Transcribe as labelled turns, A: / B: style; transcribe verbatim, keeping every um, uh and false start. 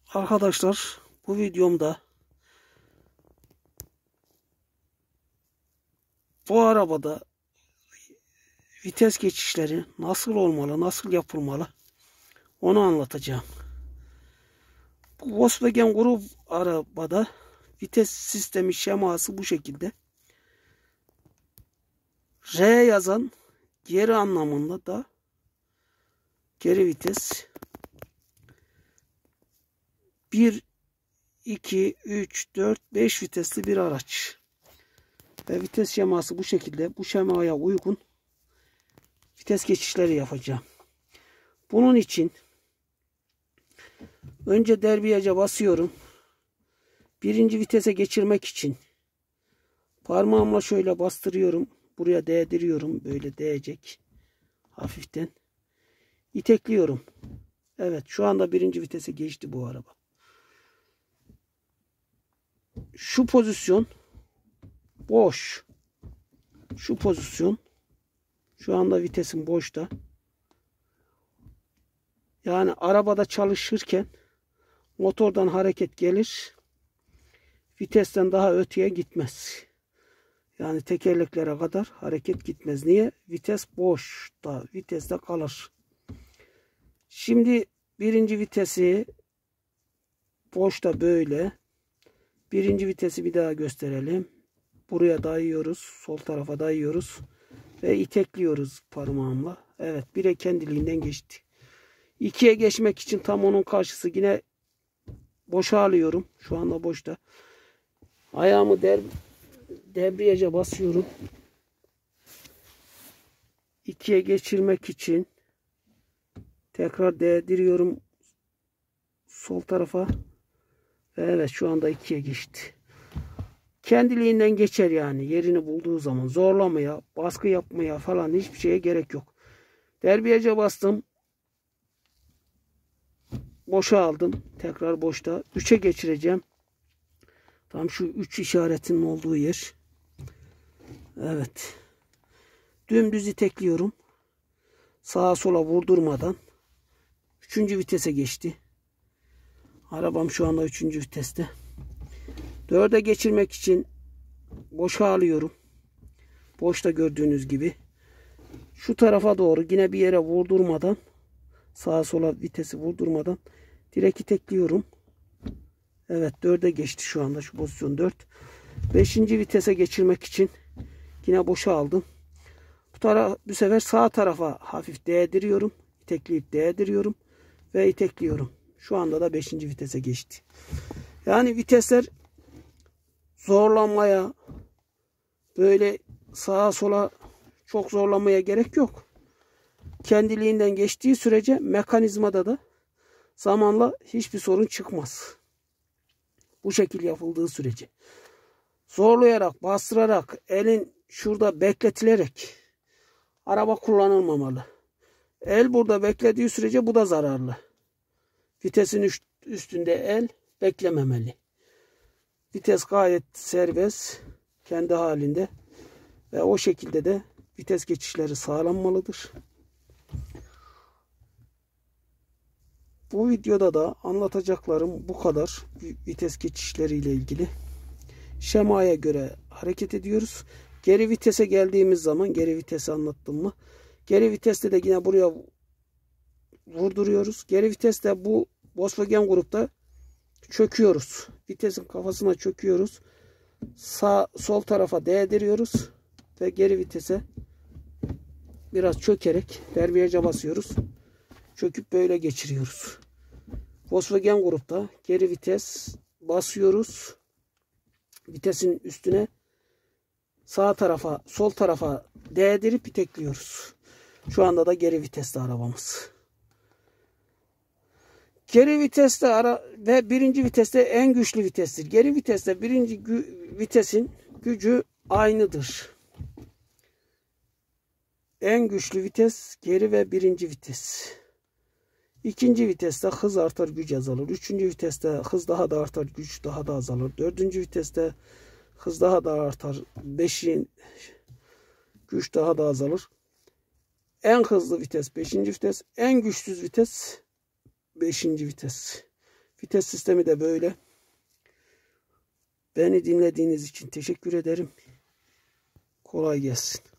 A: Arkadaşlar, bu videomda bu arabada vites geçişleri nasıl olmalı, nasıl yapılmalı onu anlatacağım. Bu Volkswagen Grup arabada vites sistemi şeması bu şekilde. R yazan geri anlamında da geri vites. bir, iki, üç, dört, beş vitesli bir araç. Ve vites şeması bu şekilde. Bu şemaya uygun vites geçişleri yapacağım. Bunun için önce debriyaja basıyorum. Birinci vitese geçirmek için parmağımla şöyle bastırıyorum. Buraya değdiriyorum. Böyle değecek. Hafiften. İtekliyorum. Evet, şu anda birinci vitese geçti bu araba. Şu pozisyon boş. Şu pozisyon şu anda vitesim boşta. Yani arabada çalışırken motordan hareket gelir. Vitesten daha öteye gitmez. Yani tekerleklere kadar hareket gitmez. Niye? Vites boşta. Viteste kalır. Şimdi birinci vitesi boşta böyle. Birinci vitesi bir daha gösterelim. Buraya dayıyoruz. Sol tarafa dayıyoruz. Ve itekliyoruz parmağımla. Evet, bire kendiliğinden geçti. ikiye geçmek için tam onun karşısı yine boşa alıyorum. Şu anda boşta. Ayağımı der, debriyaja basıyorum. ikiye geçirmek için tekrar değdiriyorum sol tarafa. Ve evet, şu anda ikiye geçti. Kendiliğinden geçer yani yerini bulduğu zaman. Zorlamaya, baskı yapmaya falan hiçbir şeye gerek yok. Debriyaja bastım. Boşa aldım. Tekrar boşta. üçe geçireceğim. Tam şu üç işaretinin olduğu yer. Evet. Dümdüz itekliyorum. Sağa sola vurdurmadan. üçüncü vitese geçti. Arabam şu anda üçüncü viteste. dörde geçirmek için boşa alıyorum. Boşta gördüğünüz gibi. Şu tarafa doğru yine bir yere vurdurmadan, sağa sola vitesi vurdurmadan direkt itekliyorum. Evet, dörde geçti şu anda, şu pozisyon dört. beşinci vitese geçirmek için yine boşa aldım. Bu taraf, bu sefer sağ tarafa hafif değdiriyorum. İtekleyip değdiriyorum ve itekliyorum. Şu anda da beşinci vitese geçti. Yani vitesler zorlanmaya, böyle sağa sola çok zorlamaya gerek yok. Kendiliğinden geçtiği sürece mekanizmada da zamanla hiçbir sorun çıkmaz. Bu şekil yapıldığı sürece. Zorlayarak, bastırarak, elin şurada bekletilerek araba kullanılmamalı. El burada beklediği sürece bu da zararlı. Vitesin üstünde el beklememeli. Vites gayet serbest, kendi halinde ve o şekilde de vites geçişleri sağlanmalıdır. Bu videoda da anlatacaklarım bu kadar. Vites geçişleriyle ilgili. Şemaya göre hareket ediyoruz. Geri vitese geldiğimiz zaman, geri vitesi anlattım mı? Geri viteste de yine buraya vurduruyoruz. Geri viteste bu Volkswagen grupta çöküyoruz. Vitesin kafasına çöküyoruz. Sağ sol tarafa değdiriyoruz ve geri vitese biraz çökerek debriyaja basıyoruz. Çöküp böyle geçiriyoruz. Volkswagen grupta geri vites basıyoruz. Vitesin üstüne sağ tarafa, sol tarafa değdirip itekliyoruz. Şu anda da geri viteste arabamız. Geri viteste ara ve birinci viteste en güçlü vitestir. Geri viteste birinci vitesin gücü aynıdır. En güçlü vites geri ve birinci vites. İkinci viteste hız artar, güç azalır. Üçüncü viteste hız daha da artar, güç daha da azalır. Dördüncü viteste hız daha da artar. Beşin güç daha da azalır. En hızlı vites beşinci vites. En güçsüz vites beşinci vites. Vites sistemi de böyle. Beni dinlediğiniz için teşekkür ederim. Kolay gelsin.